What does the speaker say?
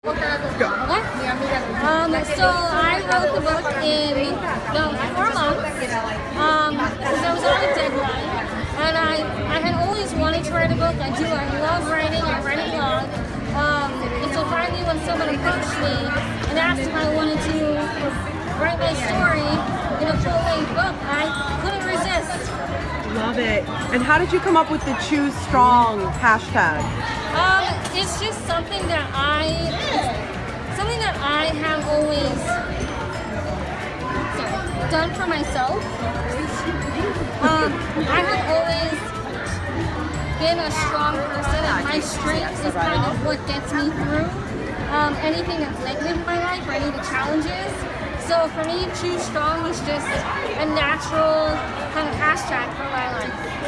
Go. So I wrote the book in 4 months because I was on a deadline, and I had always wanted to write a book. I love writing. I write a blog. And so finally, when someone approached me and asked if I wanted to write my story in a full-length book, I couldn't resist. Love it. And how did you come up with the Choose Strong hashtag? It's just something that I have always done for myself. I have always been a strong person, and my strength is kind of what gets me through anything that's negative in my life or any of the challenges. So for me, Choose Strong was just a natural kind of hashtag for my life.